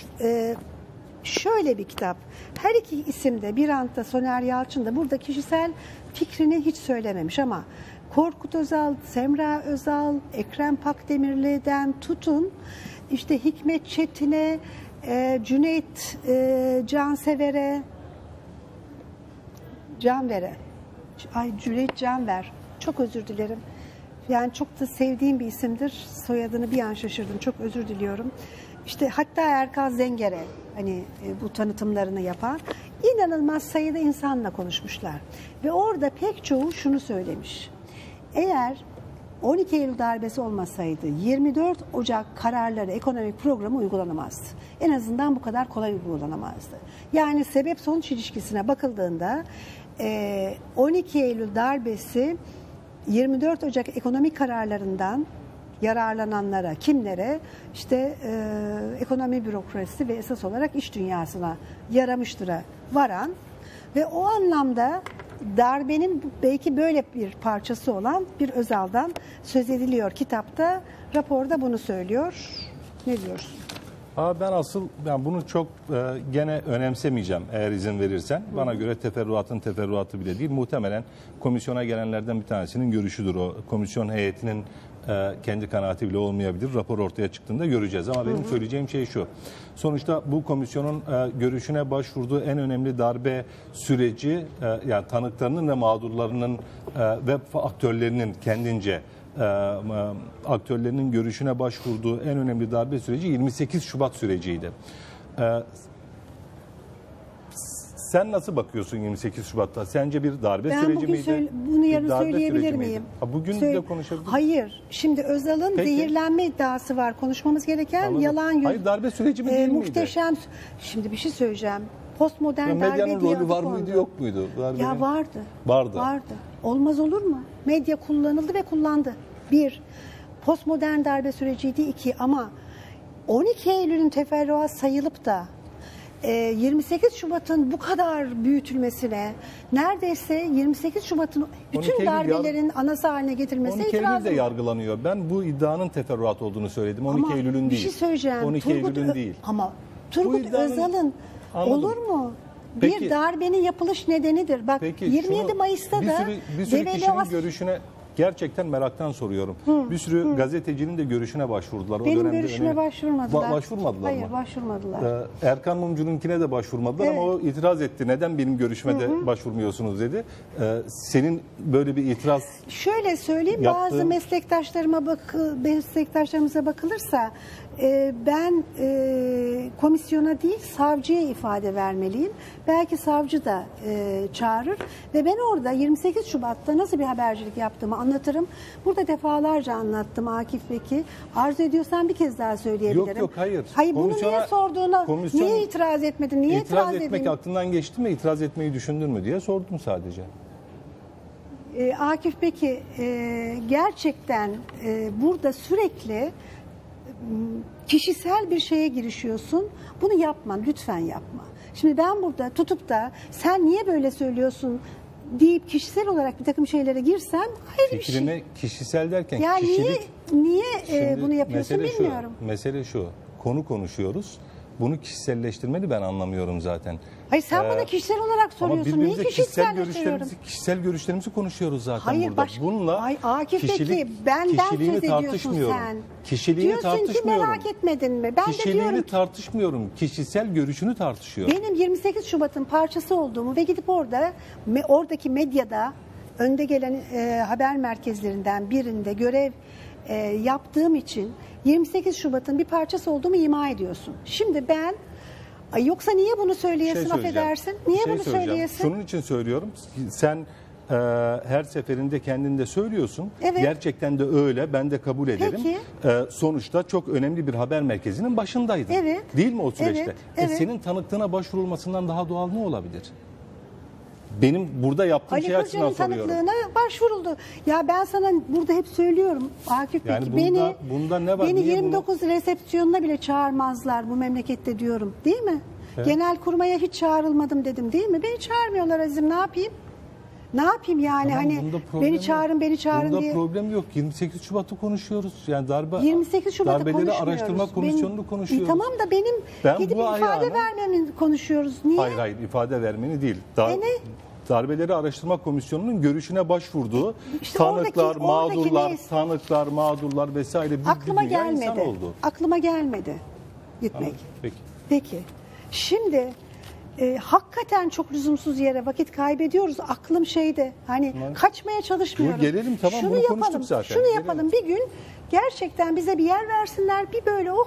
şöyle bir kitap. Her iki isim de Birant da Soner Yalçın da burada kişisel fikrini hiç söylememiş ama Korkut Özal, Semra Özal, Ekrem Pakdemirli'den tutun işte Hikmet Çetin'e, Cüneyt Canver'e, Cüneyt Canver, çok özür dilerim. Yani çok da sevdiğim bir isimdir. Soyadını bir an şaşırdım. Çok özür diliyorum. işte hatta Erkan Zenger'e hani bu tanıtımlarını yapan inanılmaz sayıda insanla konuşmuşlar. Ve orada pek çoğu şunu söylemiş. Eğer 12 Eylül darbesi olmasaydı 24 Ocak kararları ekonomik programı uygulanamazdı. En azından bu kadar kolay uygulanamazdı. Yani sebep sonuç ilişkisine bakıldığında 12 Eylül darbesi 24 Ocak ekonomik kararlarından yararlananlara, kimlere? İşte ekonomi bürokrasisi ve esas olarak iş dünyasına yaramıştıra varan ve o anlamda darbenin belki böyle bir parçası olan bir Özal'dan söz ediliyor kitapta. Raporda bunu söylüyor. Ne diyorsun? Ben bunu çok gene önemsemeyeceğim eğer izin verirsen. Bana göre teferruatın teferruatı bile değil. Muhtemelen komisyona gelenlerden bir tanesinin görüşüdür o. Komisyon heyetinin kendi kanaati bile olmayabilir. Rapor ortaya çıktığında göreceğiz. Ama benim söyleyeceğim şey şu. Sonuçta bu komisyonun görüşüne başvurduğu en önemli darbe süreci yani tanıklarının ve mağdurlarının ve aktörlerinin kendince aktörlerinin görüşüne başvurduğu en önemli darbe süreci 28 Şubat süreciydi. Sen nasıl bakıyorsun 28 Şubat'ta? Sence bir darbe süreci miydi? Bunu yarın söyleyebilir miyim? Bugün de konuşabilir miyim? Hayır. Şimdi Özal'ın zehirlenme iddiası var. Konuşmamız gereken Anladım. yalan yüz. Hayır, darbe süreci mi değil muhteşem. miydi? Şimdi bir şey söyleyeceğim. Postmodern darbe diye medyanın rolü var mıydı yok muydu? Ya vardı. Vardı. Olmaz olur mu? Medya kullanıldı ve kullandı. Bir, postmodern darbe süreciydi. İki, ama 12 Eylül'ün teferruat sayılıp da 28 Şubat'ın bu kadar büyütülmesine, neredeyse 28 Şubat'ın bütün darbelerin anası haline getirmesine 12 itiraz Eylül de yargılanıyor. Ben bu iddianın teferruat olduğunu söyledim. 12 Eylül'ün değil. Bir şey söyleyeceğim. 12 Eylül'ün değil. Ama Turgut Özal'ın olur mu? Bir darbenin yapılış nedenidir. Bak peki, 27 Mayıs'ta da bir sürü kişinin görüşüne gerçekten meraktan soruyorum. Bir sürü gazetecinin de görüşüne başvurdular. Benim görüşüme başvurmadılar. Başvurmadılar Hayır, mı? başvurmadılar. Erkan Mumcu'nunkine de başvurmadılar ama o itiraz etti. Neden benim görüşüme de başvurmuyorsunuz dedi. Senin böyle bir itiraz şöyle söyleyeyim, bazı meslektaşlarımıza bakılırsa ben komisyona değil savcıya ifade vermeliyim. Belki savcı da çağırır ve ben orada 28 Şubat'ta nasıl bir habercilik yaptığımı anlatırım. Burada defalarca anlattım Akif Beki. Arzu ediyorsan bir kez daha söyleyebilirim. Yok hayır. Hayır, bunu niye sorduğuna, niye itiraz etmedin, niye itiraz etmek aklından geçti mi, itiraz etmeyi düşündün mü diye sordum sadece. Akif Beki gerçekten burada sürekli kişisel bir şeye girişiyorsun. Bunu yapma, lütfen yapma. Şimdi ben burada tutup da sen niye böyle söylüyorsun deyip kişisel olarak bir takım şeylere girsem ayrı bir şey. Kişisel derken ya kişilik... Niye bunu yapıyorsun bilmiyorum. Mesele şu, konu konuşuyoruz. Bunu kişiselleştirmeni ben anlamıyorum zaten. Hayır, sen bana kişisel olarak soruyorsun. Ama birbirimize kişisel görüşlerimizi konuşuyoruz zaten hayır, burada. Bununla Akif Beki, benden söz ediyorsun sen. Kişiliğini diyorsun tartışmıyorum. Ki merak etmedin mi? Ben kişiliğini de diyorum tartışmıyorum. Kişisel görüşünü tartışıyorum. Benim 28 Şubat'ın parçası olduğumu ve gidip oradaki medyada önde gelen haber merkezlerinden birinde görev yaptığım için 28 Şubat'ın bir parçası olduğumu ima ediyorsun. Şimdi ben yoksa niye bunu söyleyesin, affedersin? Niye bunu söyleyesin? Şunun için söylüyorum. Sen her seferinde kendinde söylüyorsun. Evet. Gerçekten de öyle. Ben de kabul ederim. Sonuçta çok önemli bir haber merkezinin başındaydın. Evet. Değil mi o süreçte? Evet. Senin tanıklığına başvurulmasından daha doğal ne olabilir? Benim burada yaptığım şey açısından soruyorum. Ali Kırca'nın tanıklığına başvuruldu. Ya ben sana burada hep söylüyorum Akif Bey, bunda ne var? Beni 29 resepsiyonuna bile çağırmazlar bu memlekette diyorum. Değil mi? Evet. Genelkurmay'a hiç çağrılmadım dedim, değil mi? Beni çağırmıyorlar Azim, ne yapayım? Ne yapayım yani, tamam, hani beni çağırın bunda diye. Bunda problem yok. 28 Şubat'ı konuşuyoruz. Yani 28 Şubat'ı darbeleri araştırma komisyonunu konuşuyoruz. Tamam da gidip ifade vermemi konuşuyoruz. Niye? Hayır, ifade vermeni değil. Darbeleri Araştırma Komisyonu'nun görüşüne başvurduğu işte tanıklar, mağdurlar vesaire bir dünya insan oldu. Aklıma gelmedi gitmek. Peki. Şimdi hakikaten çok lüzumsuz yere vakit kaybediyoruz. Aklım şeyde, hani kaçmaya çalışmıyorum. Gelelim, tamam, bunu konuştuk zaten. Şunu yapalım, bir gün gerçekten bize bir yer versinler, bir böyle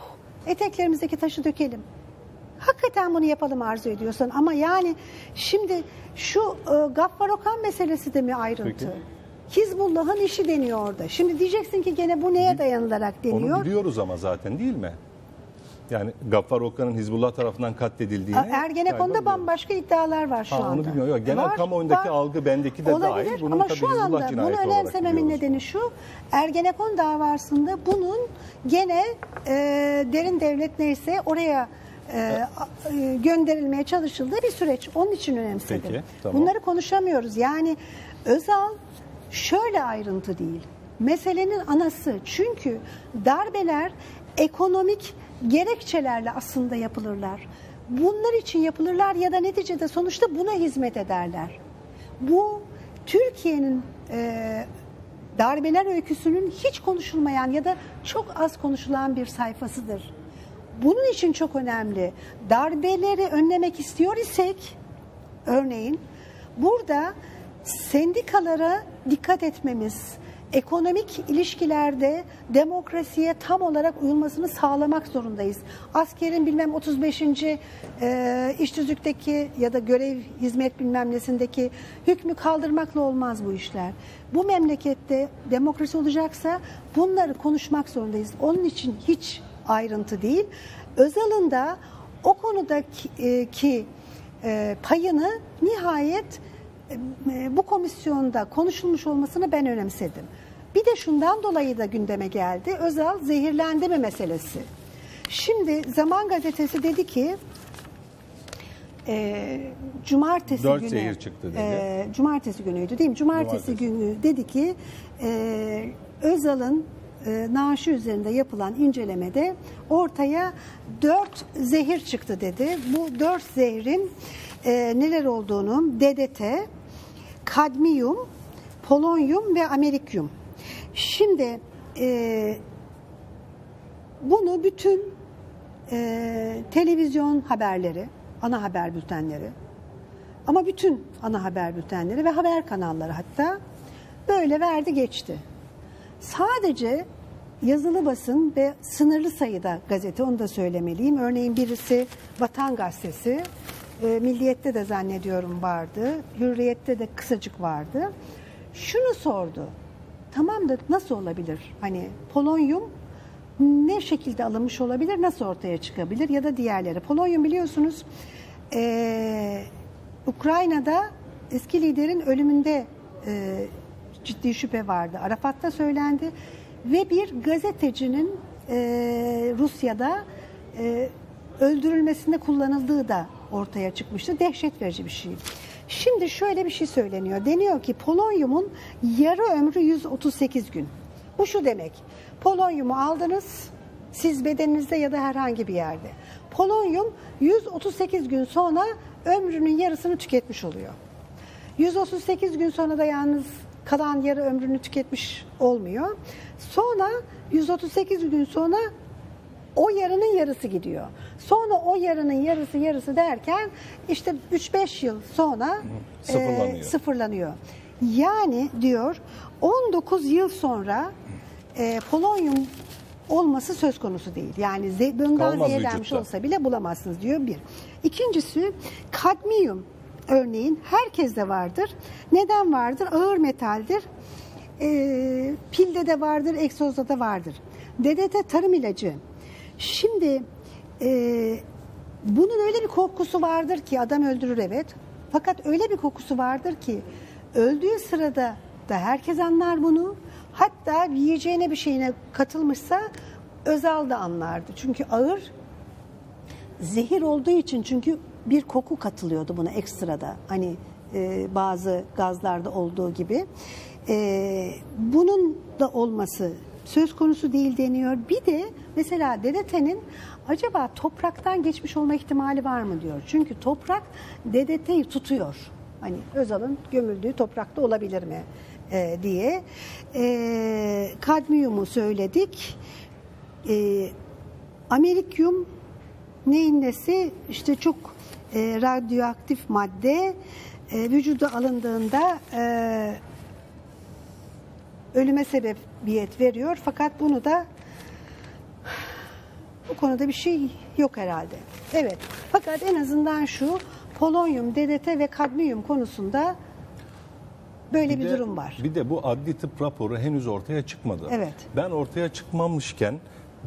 eteklerimizdeki taşı dökelim. Hakikaten bunu yapalım arzu ediyorsan. Ama yani şimdi şu Gaffar Okan meselesi de mi ayrıntı? Peki. Hizbullah'ın işi deniyor orada. Şimdi diyeceksin ki gene bu neye dayanılarak deniyor? Onu biliyoruz ama zaten, değil mi? Yani Gaffar Okan'ın Hizbullah tarafından katledildiğini... Ergenekon'da bambaşka iddialar var şu anda. Onu bilmiyorum. Genel kamuoyundaki algı, bendeki de olabilir, dahil. Bunun ama şu anda bunu önemsememin nedeni şu: Ergenekon davasında bunun gene derin devlet neyse oraya gönderilmeye çalışıldığı bir süreç. Onun için önemsedim. Peki, tamam. Bunları konuşamıyoruz. Yani Özal şöyle ayrıntı değil. Meselenin anası. Çünkü darbeler ekonomik gerekçelerle aslında yapılırlar. Bunlar için yapılırlar ya da neticede sonuçta buna hizmet ederler. Bu Türkiye'nin darbeler öyküsünün hiç konuşulmayan ya da çok az konuşulan bir sayfasıdır. Bunun için çok önemli. Darbeleri önlemek istiyor isek, örneğin burada sendikalara dikkat etmemiz, ekonomik ilişkilerde demokrasiye tam olarak uyulmasını sağlamak zorundayız. Askerin bilmem 35. iş tüzükteki ya da görev hizmet bilmem nesindeki hükmü kaldırmakla olmaz bu işler. Bu memlekette demokrasi olacaksa bunları konuşmak zorundayız. Onun için hiç ayrıntı değil. Özal'ın da o konudaki payını nihayet bu komisyonda konuşulmuş olmasını ben önemsedim. Bir de şundan dolayı da gündeme geldi. Özal zehirlendi mi meselesi. Şimdi Zaman Gazetesi dedi ki cumartesi 4 günü zehir çıktı dedi. Cumartesi günüydü değil mi? Cumartesi günü dedi ki Özal'ın naaşı üzerinde yapılan incelemede ortaya 4 zehir çıktı dedi. Bu 4 zehrin neler olduğunu DDT, kadmiyum, polonyum ve amerikyum. Şimdi bunu bütün televizyon haberleri, ana haber bültenleri, ama bütün ana haber bültenleri ve haber kanalları hatta böyle verdi geçti. Sadece yazılı basın ve sınırlı sayıda gazete, onu da söylemeliyim. Örneğin birisi Vatan Gazetesi, Milliyet'te de zannediyorum vardı, Hürriyet'te de kısacık vardı. Şunu sordu: tamam da nasıl olabilir? Hani polonyum ne şekilde alınmış olabilir, nasıl ortaya çıkabilir ya da diğerleri. Polonyum biliyorsunuz Ukrayna'da eski liderin ölümünde ciddi şüphe vardı. Arafat'ta söylendi ve bir gazetecinin Rusya'da öldürülmesinde kullanıldığı da ortaya çıkmıştı. Dehşet verici bir şey. Şimdi şöyle bir şey söyleniyor. Deniyor ki polonyumun yarı ömrü 138 gün. Bu şu demek: polonyumu aldınız siz bedeninizde ya da herhangi bir yerde. Polonyum 138 gün sonra ömrünün yarısını tüketmiş oluyor. 138 gün sonra da yalnız kalan yarı ömrünü tüketmiş olmuyor. Sonra 138 gün sonra o yarının yarısı gidiyor. Sonra o yarının yarısı derken işte 3-5 yıl sonra sıfırlanıyor. Yani diyor 19 yıl sonra polonyum olması söz konusu değil. Yani bundan zehirlenmiş olsa bile bulamazsınız diyor bir. İkincisi kadmiyum örneğin herkeste vardır. Neden vardır? Ağır metaldir. Pilde de vardır, egzozda da vardır. DDT tarım ilacı. Şimdi bunun öyle bir kokusu vardır ki adam öldürür, evet. Fakat öyle bir kokusu vardır ki öldüğü sırada da herkes anlar bunu. Hatta yiyeceğine bir şeyine katılmışsa Özal da anlardı. Çünkü ağır zehir olduğu için, çünkü bir koku katılıyordu buna ekstrada. Hani bazı gazlarda olduğu gibi. Bunun da olması söz konusu değil deniyor. Bir de mesela DDT'nin acaba topraktan geçmiş olma ihtimali var mı diyor. Çünkü toprak DDT'yi tutuyor. Hani Özal'ın gömüldüğü toprakta olabilir mi diye. Kadmiyumu söyledik. Amerikyum neyin nesi? İşte çok radyoaktif madde vücuda alındığında ölüme sebebiyet veriyor. Fakat bunu da bu konuda bir şey yok herhalde. Evet. Fakat en azından şu polonyum, DDT ve kadmiyum konusunda böyle bir durum var. Bir de bu adli tıp raporu henüz ortaya çıkmadı. Evet. Ben ortaya çıkmamışken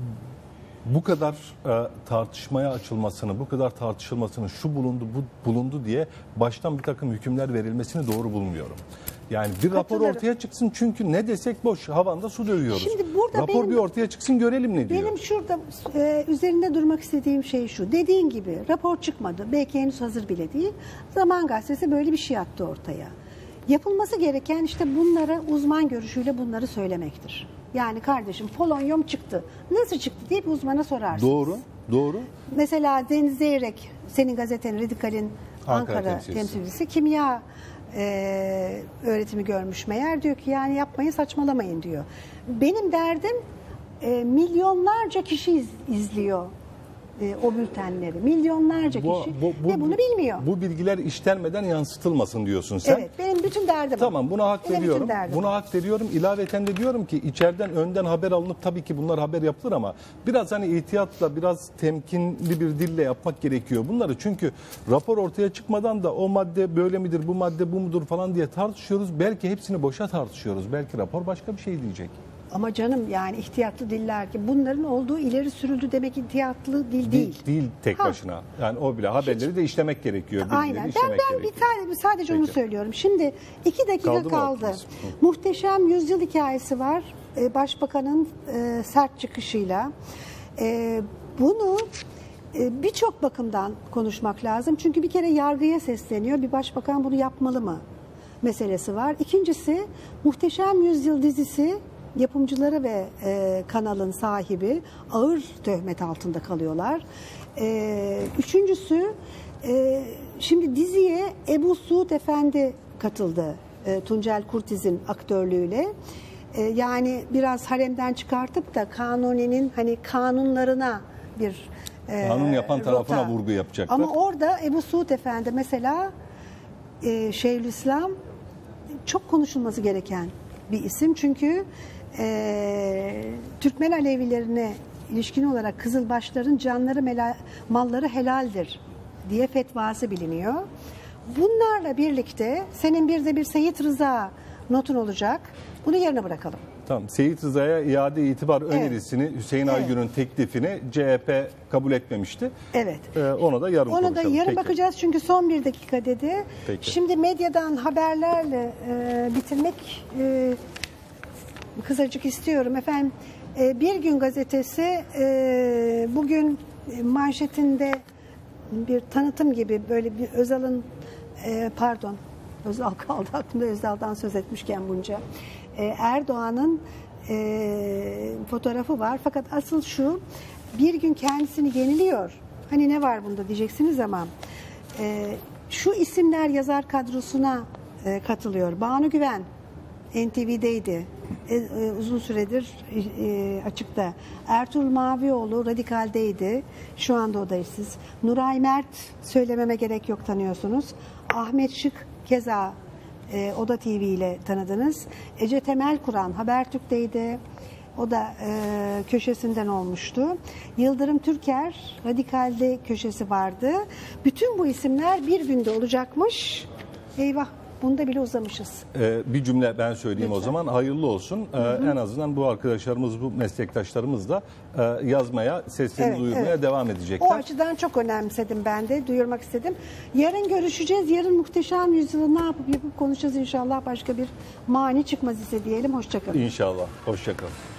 bu kadar tartışmaya açılmasını, bu kadar tartışılmasını, şu bulundu, bu bulundu diye baştan bir takım hükümler verilmesini doğru bulmuyorum. Yani bir rapor ortaya çıksın, çünkü ne desek boş, havanda su dövüyoruz. Şimdi burada rapor bir ortaya çıksın, görelim ne diyor. Benim şurada üzerinde durmak istediğim şey şu. Dediğin gibi rapor çıkmadı. Belki henüz hazır bile değil. Zaman Gazetesi böyle bir şey attı ortaya. Yapılması gereken işte bunlara uzman görüşüyle bunları söylemektir. Yani kardeşim polonyum çıktı. Nasıl çıktı deyip uzmana sorarsınız. Doğru, doğru. Mesela Deniz Zeyrek, senin gazetenin Radikal'in Ankara temsilcisi kimya öğretimi görmüş meğer, diyor ki yani yapmayın, saçmalamayın diyor. Benim derdim milyonlarca kişi izliyor o bültenleri. Milyonlarca kişi ve bunu bilmiyor. Bu bilgiler işlenmeden yansıtılmasın diyorsun sen. Evet, benim bütün derdim. Tamam, buna hak veriyorum. Buna hak veriyorum. İlaveten de diyorum ki içeriden önden haber alınıp tabii ki bunlar haber yapılır ama biraz hani ihtiyatla, biraz temkinli bir dille yapmak gerekiyor bunları. Çünkü rapor ortaya çıkmadan da o madde böyle midir, bu madde bu mudur falan diye tartışıyoruz. Belki hepsini boşa tartışıyoruz. Belki rapor başka bir şey diyecek. Ama canım yani ihtiyatlı diller ki bunların olduğu ileri sürüldü demek ihtiyatlı dil değil. Değil tek başına. Yani o bile haberleri de işlemek gerekiyor. Aynen. Ben sadece onu söylüyorum. Şimdi 2 dakika kaldı. Muhteşem Yüzyıl hikayesi var. Başbakanın sert çıkışıyla. Bunu birçok bakımdan konuşmak lazım. Çünkü bir kere yargıya sesleniyor. Bir başbakan bunu yapmalı mı meselesi var. İkincisi Muhteşem Yüzyıl dizisi yapımcıları ve kanalın sahibi ağır töhmet altında kalıyorlar. Üçüncüsü şimdi diziye Ebu Suud Efendi katıldı. Tuncel Kurtiz'in aktörlüğüyle. Yani biraz haremden çıkartıp da Kanuni'nin hani kanunlarına bir kanun yapan tarafına vurgu yapacaklar. Ama orada Ebu Suud Efendi mesela Şeyhülislam çok konuşulması gereken bir isim. Çünkü Türkmen Alevilerine ilişkin olarak Kızılbaşların canları, malları helaldir diye fetvası biliniyor. Bunlarla birlikte senin bir de bir Seyit Rıza notun olacak. Bunu yerine bırakalım. Tamam. Seyit Rıza'ya iade itibar önerisini, Hüseyin Aygün'ün teklifini CHP kabul etmemişti. Evet. Onu da yarın konuşalım. Onu da yarın bakacağız çünkü son 1 dakika dedi. Peki. Şimdi medyadan haberlerle bitirmek kısacık istiyorum. Efendim Bir Gün Gazetesi bugün manşetinde bir tanıtım gibi böyle bir Özal'ın Özal kaldı aklımda, Özal'dan söz etmişken bunca. Erdoğan'ın fotoğrafı var. Fakat asıl şu, bir gün kendisini yeniliyor. Hani ne var bunda diyeceksiniz ama şu isimler yazar kadrosuna katılıyor. Banu Güven NTV'deydi. Uzun süredir açıkta. Ertuğrul Mavioğlu Radikal'deydi. Şu anda o da işsiz. Nuray Mert söylememe gerek yok, tanıyorsunuz. Ahmet Şık keza Oda TV ile tanıdınız. Ece Temel Kur'an Habertürk'teydi. O da köşesinden olmuştu. Yıldırım Türker Radikal'de köşesi vardı. Bütün bu isimler bir günde olacakmış. Eyvah, bunda bile uzamışız. Bir cümle ben söyleyeyim. Lütfen. O zaman hayırlı olsun. En azından bu arkadaşlarımız, bu meslektaşlarımız da yazmaya, seslerini duyurmaya devam edecekler. O açıdan çok önemsedim ben de. Duyurmak istedim. Yarın görüşeceğiz. Yarın Muhteşem Yüzyıl'ı ne yapıp konuşacağız inşallah. Başka bir mani çıkmaz ise diyelim. Hoşça kalın. İnşallah. Hoşça kalın.